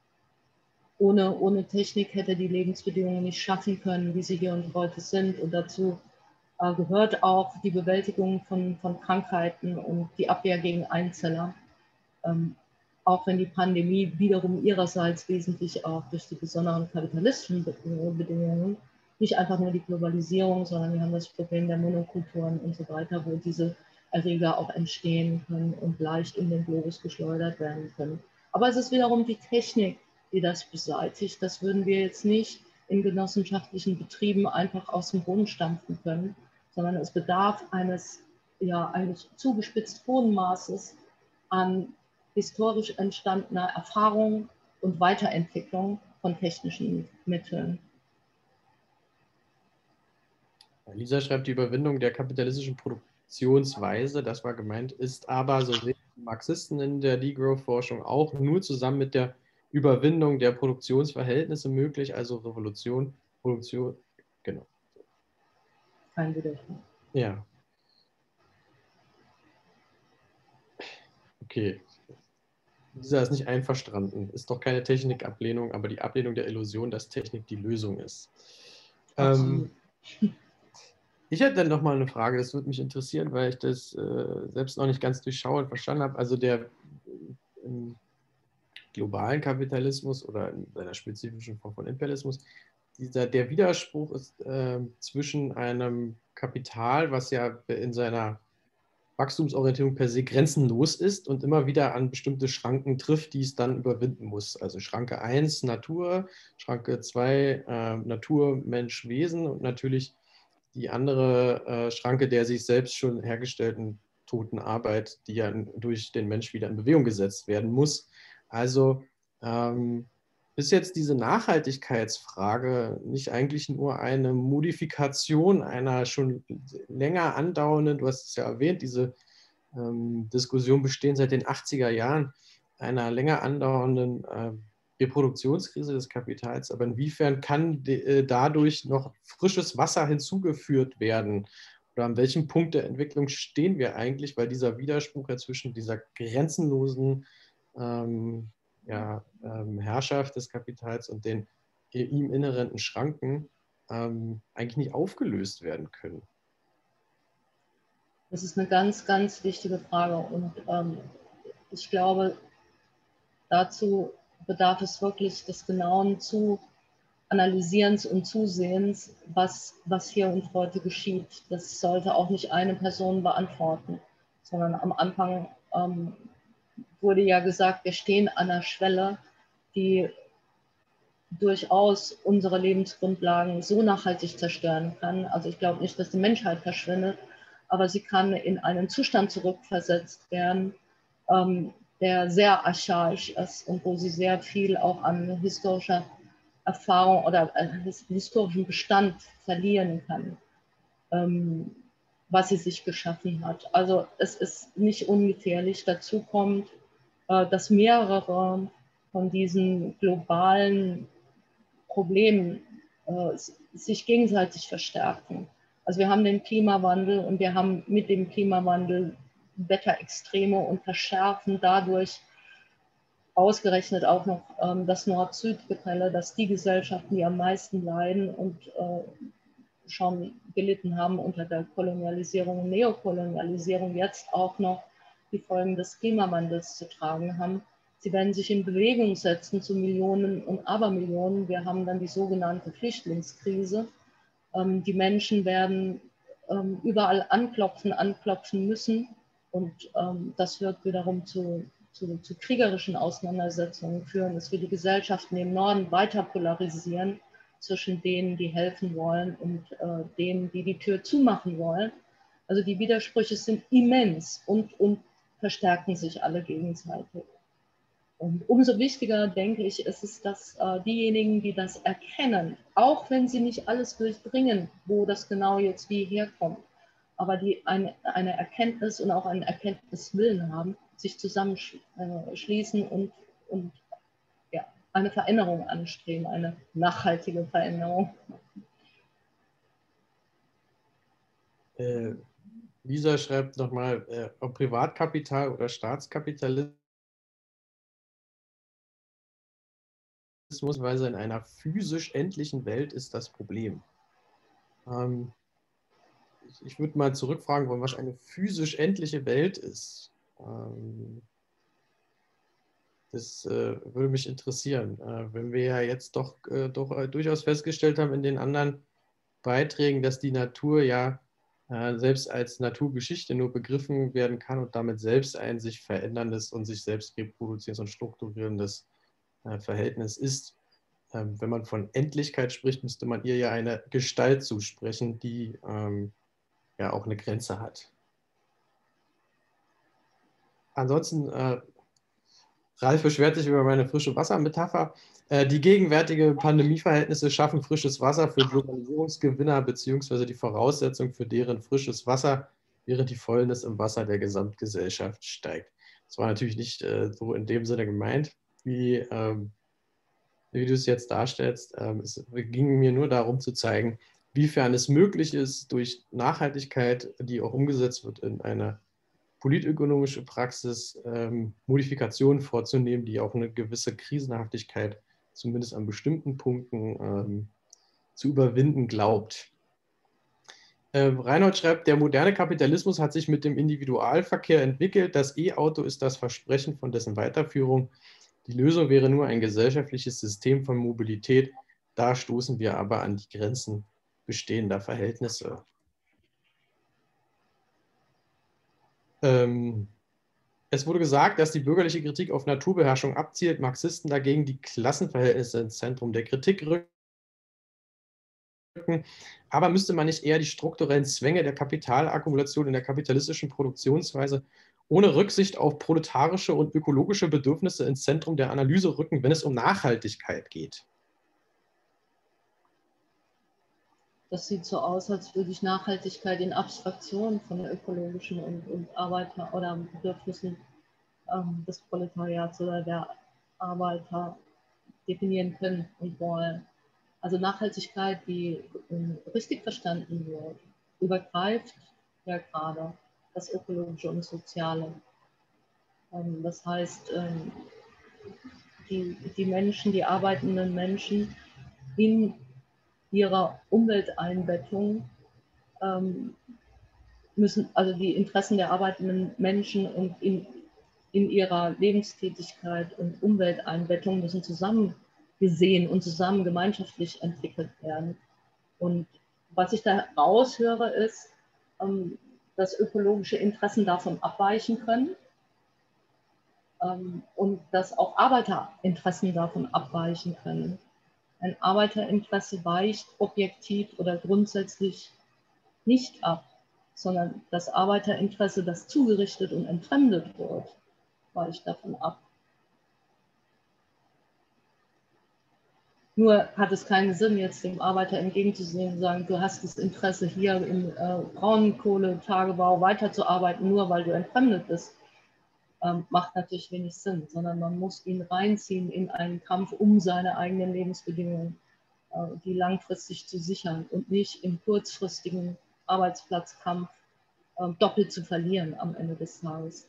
Ohne Technik hätte er die Lebensbedingungen nicht schaffen können, wie sie hier und heute sind. Und dazu gehört auch die Bewältigung von Krankheiten und die Abwehr gegen Einzeller. Auch wenn die Pandemie wiederum ihrerseits wesentlich auch durch die besonderen kapitalistischen Bedingungen, nicht einfach nur die Globalisierung, sondern wir haben das Problem der Monokulturen und so weiter, wo diese Erreger auch entstehen können und leicht in den Globus geschleudert werden können. Aber es ist wiederum die Technik, die das beseitigt. Das würden wir jetzt nicht in genossenschaftlichen Betrieben einfach aus dem Boden stampfen können, sondern es bedarf eines zugespitzt hohen Maßes an historisch entstandener Erfahrung und Weiterentwicklung von technischen Mitteln. Lisa schreibt, die Überwindung der kapitalistischen Produktionsweise, das war gemeint, ist aber, so sehen Marxisten in der Degrowth-Forschung auch, nur zusammen mit der Überwindung der Produktionsverhältnisse möglich, also Revolution, Produktion, genau. Kein Widerspruch. Ja. Okay. Lisa ist nicht einverstanden. Ist doch keine Technikablehnung, aber die Ablehnung der Illusion, dass Technik die Lösung ist. Absolut. Ich hätte dann noch mal eine Frage, das würde mich interessieren, weil ich das selbst noch nicht ganz durchschaut verstanden habe. Also im globalen Kapitalismus oder in seiner spezifischen Form von Imperialismus, der Widerspruch ist zwischen einem Kapital, was ja in seiner Wachstumsorientierung per se grenzenlos ist und immer wieder an bestimmte Schranken trifft, die es dann überwinden muss. Also Schranke 1 Natur, Schranke 2 Natur, Mensch, Wesen und natürlich die andere Schranke der sich selbst schon hergestellten toten Arbeit, die ja durch den Mensch wieder in Bewegung gesetzt werden muss. Also ist jetzt diese Nachhaltigkeitsfrage nicht eigentlich nur eine Modifikation einer schon länger andauernden, du hast es ja erwähnt, diese Diskussionen bestehen seit den 80er Jahren, einer länger andauernden Reproduktionskrise des Kapitals. Aber inwiefern kann dadurch noch frisches Wasser hinzugeführt werden? Oder an welchem Punkt der Entwicklung stehen wir eigentlich? Weil dieser Widerspruch ja zwischen dieser grenzenlosen Herrschaft des Kapitals und den ihm inhärenten Schranken eigentlich nicht aufgelöst werden können. Das ist eine ganz, ganz wichtige Frage und ich glaube, dazu bedarf es wirklich des genauen Analysierens und Zusehens, was hier und heute geschieht. Das sollte auch nicht eine Person beantworten, sondern am Anfang wurde ja gesagt, wir stehen an einer Schwelle, die durchaus unsere Lebensgrundlagen so nachhaltig zerstören kann. Also ich glaube nicht, dass die Menschheit verschwindet, aber sie kann in einen Zustand zurückversetzt werden, der sehr archaisch ist und wo sie sehr viel auch an historischer Erfahrung oder historischen Bestand verlieren kann, was sie sich geschaffen hat. Also es ist nicht ungefährlich. Dazu kommt, dass mehrere von diesen globalen Problemen sich gegenseitig verstärken. Also wir haben den Klimawandel und wir haben mit dem Klimawandel Wetterextreme und verschärfen dadurch ausgerechnet auch noch das Nord-Süd-Gefälle, dass die Gesellschaften, die am meisten leiden und schon gelitten haben unter der Kolonialisierung und Neokolonialisierung, jetzt auch noch die Folgen des Klimawandels zu tragen haben. Sie werden sich in Bewegung setzen zu Millionen und Abermillionen. Wir haben dann die sogenannte Flüchtlingskrise. Die Menschen werden überall anklopfen müssen und das wird wiederum zu kriegerischen Auseinandersetzungen führen. Es wird die Gesellschaften im Norden weiter polarisieren zwischen denen, die helfen wollen und denen, die die Tür zumachen wollen. Also die Widersprüche sind immens und verstärken sich alle gegenseitig. Und umso wichtiger, denke ich, ist es, dass diejenigen, die das erkennen, auch wenn sie nicht alles durchdringen, wo das genau jetzt wie herkommt, aber die eine Erkenntnis und auch einen Erkenntniswillen haben, sich zusammenschließen und ja, eine Veränderung anstreben, eine nachhaltige Veränderung. Lisa schreibt nochmal, ob Privatkapital oder Staatskapitalismus beziehungsweise in einer physisch endlichen Welt ist das Problem. Ich würde mal zurückfragen wollen, was eine physisch endliche Welt ist. Das würde mich interessieren, wenn wir ja jetzt doch durchaus festgestellt haben in den anderen Beiträgen, dass die Natur ja selbst als Naturgeschichte nur begriffen werden kann und damit selbst ein sich veränderndes und sich selbst reproduzierendes und strukturierendes Verhältnis ist. Wenn man von Endlichkeit spricht, müsste man ihr ja eine Gestalt zusprechen, die ja auch eine Grenze hat. Ansonsten, Ralf beschwert sich über meine frische Wassermetapher. Die gegenwärtigen Pandemieverhältnisse schaffen frisches Wasser für Globalisierungsgewinner beziehungsweise die Voraussetzung für deren frisches Wasser, während die Fäulnis im Wasser der Gesamtgesellschaft steigt. Das war natürlich nicht so in dem Sinne gemeint, wie du es jetzt darstellst. Es ging mir nur darum zu zeigen, wiefern es möglich ist, durch Nachhaltigkeit, die auch umgesetzt wird in eine politökonomische Praxis, Modifikationen vorzunehmen, die auch eine gewisse Krisenhaftigkeit zumindest an bestimmten Punkten zu überwinden glaubt. Reinhold schreibt, der moderne Kapitalismus hat sich mit dem Individualverkehr entwickelt. Das E-Auto ist das Versprechen von dessen Weiterführung. Die Lösung wäre nur ein gesellschaftliches System von Mobilität. Da stoßen wir aber an die Grenzen bestehender Verhältnisse. Es wurde gesagt, dass die bürgerliche Kritik auf Naturbeherrschung abzielt, Marxisten dagegen die Klassenverhältnisse ins Zentrum der Kritik rücken. Aber müsste man nicht eher die strukturellen Zwänge der Kapitalakkumulation in der kapitalistischen Produktionsweise ohne Rücksicht auf proletarische und ökologische Bedürfnisse ins Zentrum der Analyse rücken, wenn es um Nachhaltigkeit geht? Das sieht so aus, als würde ich Nachhaltigkeit in Abstraktion von der ökologischen und Arbeiter- oder Bedürfnissen des Proletariats oder der Arbeiter definieren können und wollen. Also Nachhaltigkeit, die richtig verstanden wird, übergreift ja gerade das Ökologische und Soziale. Das heißt, die Menschen, die arbeitenden Menschen in ihrer Umwelteinbettung müssen, also die Interessen der arbeitenden Menschen und in ihrer Lebenstätigkeit und Umwelteinbettung müssen zusammen gesehen und zusammen gemeinschaftlich entwickelt werden. Und was ich da raushöre, ist, dass ökologische Interessen davon abweichen können und dass auch Arbeiterinteressen davon abweichen können. Ein Arbeiterinteresse weicht objektiv oder grundsätzlich nicht ab, sondern das Arbeiterinteresse, das zugerichtet und entfremdet wird, weicht davon ab. Nur hat es keinen Sinn, jetzt dem Arbeiter entgegenzusehen und sagen, du hast das Interesse, hier im Braunkohletagebau weiterzuarbeiten, nur weil du entfremdet bist. Macht natürlich wenig Sinn, sondern man muss ihn reinziehen in einen Kampf um seine eigenen Lebensbedingungen, die langfristig zu sichern und nicht im kurzfristigen Arbeitsplatzkampf doppelt zu verlieren am Ende des Tages.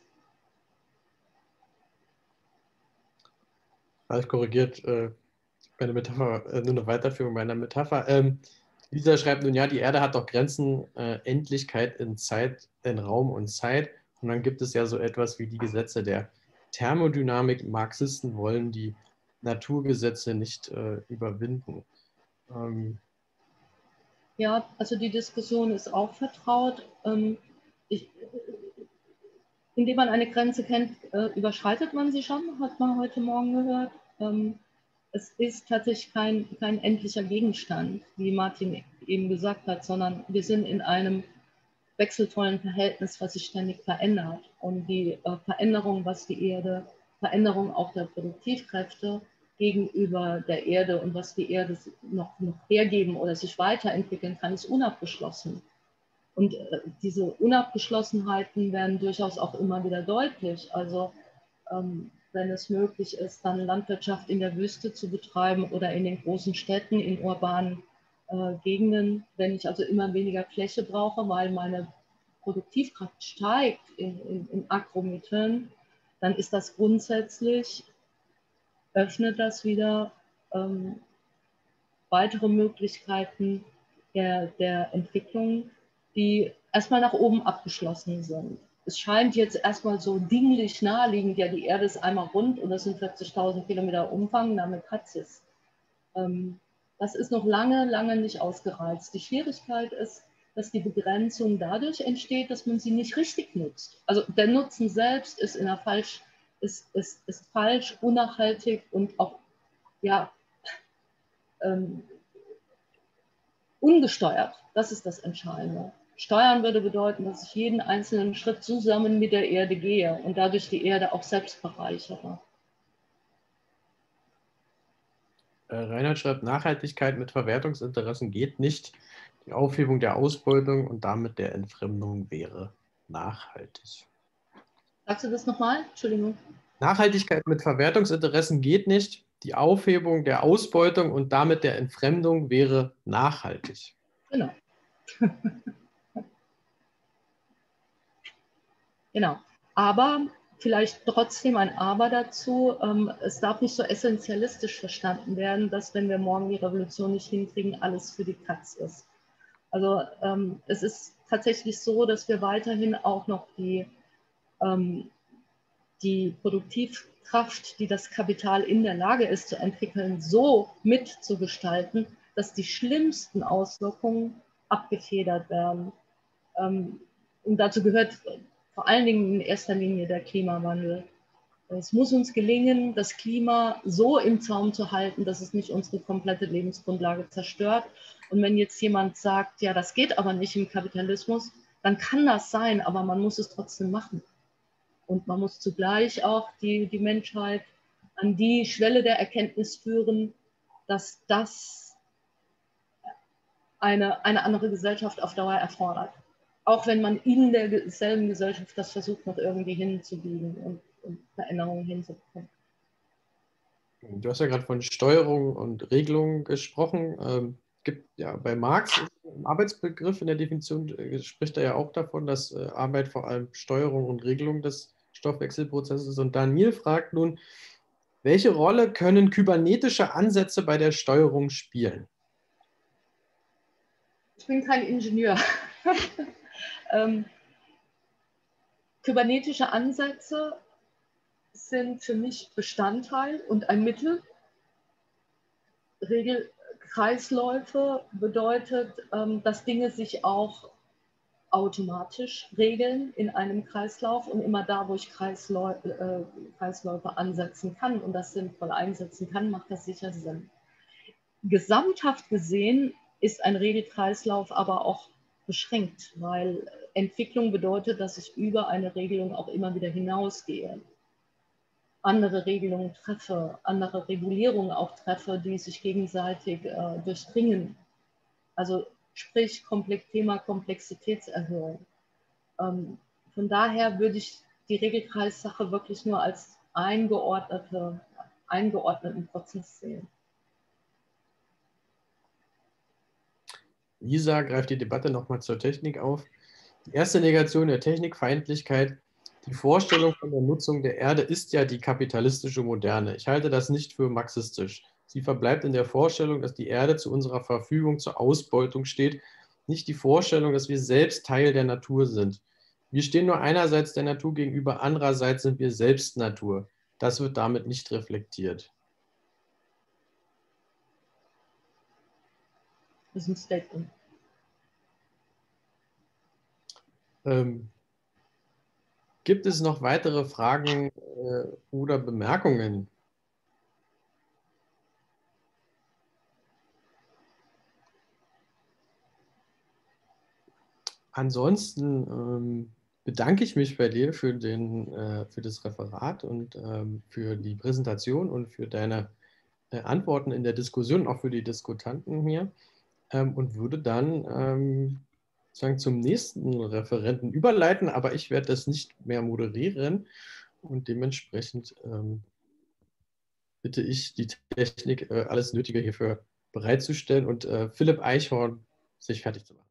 Ralf korrigiert meine Metapher, nur eine Weiterführung meiner Metapher. Lisa schreibt nun, ja, die Erde hat doch Grenzen, Endlichkeit in Zeit, in Raum und Zeit. Und dann gibt es ja so etwas wie die Gesetze der Thermodynamik. Marxisten wollen die Naturgesetze nicht überwinden. Ja, also die Diskussion ist auch vertraut. Indem man eine Grenze kennt, überschreitet man sie schon, hat man heute Morgen gehört. Es ist tatsächlich kein endlicher Gegenstand, wie Martin eben gesagt hat, sondern wir sind in einem wechselvollen Verhältnis, was sich ständig verändert. Und die Veränderung, was die Erde, Veränderung auch der Produktivkräfte gegenüber der Erde und was die Erde noch hergeben oder sich weiterentwickeln kann, ist unabgeschlossen. Und diese Unabgeschlossenheiten werden durchaus auch immer wieder deutlich. Also wenn es möglich ist, dann Landwirtschaft in der Wüste zu betreiben oder in den großen Städten, in urbanen Gegenden, wenn ich also immer weniger Fläche brauche, weil meine Produktivkraft steigt in Agromitteln, dann ist das grundsätzlich, öffnet das wieder weitere Möglichkeiten der Entwicklung, die erstmal nach oben abgeschlossen sind. Es scheint jetzt erstmal so dinglich naheliegend, ja, die Erde ist einmal rund und das sind 40.000 Kilometer Umfang, damit hat es. Das ist noch lange, lange nicht ausgereizt. Die Schwierigkeit ist, dass die Begrenzung dadurch entsteht, dass man sie nicht richtig nutzt. Also der Nutzen selbst ist, ist falsch, unnachhaltig und auch ja, ungesteuert. Das ist das Entscheidende. Steuern würde bedeuten, dass ich jeden einzelnen Schritt zusammen mit der Erde gehe und dadurch die Erde auch selbst bereichere. Reinhard schreibt, Nachhaltigkeit mit Verwertungsinteressen geht nicht. Die Aufhebung der Ausbeutung und damit der Entfremdung wäre nachhaltig. Sagst du das nochmal? Entschuldigung. Nachhaltigkeit mit Verwertungsinteressen geht nicht. Die Aufhebung der Ausbeutung und damit der Entfremdung wäre nachhaltig. Genau. Genau. Aber vielleicht trotzdem ein Aber dazu. Es darf nicht so essentialistisch verstanden werden, dass, wenn wir morgen die Revolution nicht hinkriegen, alles für die Katz ist. Also es ist tatsächlich so, dass wir weiterhin auch noch die Produktivkraft, die das Kapital in der Lage ist zu entwickeln, so mitzugestalten, dass die schlimmsten Auswirkungen abgefedert werden. Und dazu gehört vor allen Dingen in erster Linie der Klimawandel. Es muss uns gelingen, das Klima so im Zaum zu halten, dass es nicht unsere komplette Lebensgrundlage zerstört. Und wenn jetzt jemand sagt, ja, das geht aber nicht im Kapitalismus, dann kann das sein, aber man muss es trotzdem machen. Und man muss zugleich auch die Menschheit an die Schwelle der Erkenntnis führen, dass das eine andere Gesellschaft auf Dauer erfordert. Auch wenn man in derselben Gesellschaft das versucht, noch irgendwie hinzubiegen und Veränderungen hinzubekommen. Du hast ja gerade von Steuerung und Regelung gesprochen. Gibt ja bei Marx im Arbeitsbegriff in der Definition spricht er ja auch davon, dass Arbeit vor allem Steuerung und Regelung des Stoffwechselprozesses ist. Und Daniel fragt nun, welche Rolle können kybernetische Ansätze bei der Steuerung spielen? Ich bin kein Ingenieur. Kybernetische Ansätze sind für mich Bestandteil und ein Mittel. Regelkreisläufe bedeutet, dass Dinge sich auch automatisch regeln in einem Kreislauf und immer da, wo ich Kreisläufe ansetzen kann und das sinnvoll einsetzen kann, macht das sicher Sinn. Gesamthaft gesehen ist ein Regelkreislauf aber auch beschränkt, weil Entwicklung bedeutet, dass ich über eine Regelung auch immer wieder hinausgehe, andere Regelungen treffe, andere Regulierungen auch treffe, die sich gegenseitig durchdringen. Also sprich Thema Komplexitätserhöhung. Von daher würde ich die Regelkreissache wirklich nur als eingeordneten Prozess sehen. Lisa greift die Debatte nochmal zur Technik auf. Die erste Negation der Technikfeindlichkeit, die Vorstellung von der Nutzung der Erde ist ja die kapitalistische Moderne. Ich halte das nicht für marxistisch. Sie verbleibt in der Vorstellung, dass die Erde zu unserer Verfügung zur Ausbeutung steht, nicht die Vorstellung, dass wir selbst Teil der Natur sind. Wir stehen nur einerseits der Natur gegenüber, andererseits sind wir selbst Natur. Das wird damit nicht reflektiert. Das ist ein Statement. Gibt es noch weitere Fragen oder Bemerkungen? Ansonsten bedanke ich mich bei dir für das Referat und für die Präsentation und für deine Antworten in der Diskussion, auch für die Diskutanten hier und würde dann sozusagen zum nächsten Referenten überleiten, aber ich werde das nicht mehr moderieren und dementsprechend bitte ich die Technik, alles Nötige hierfür bereitzustellen und Philipp Eichhorn sich fertig zu machen.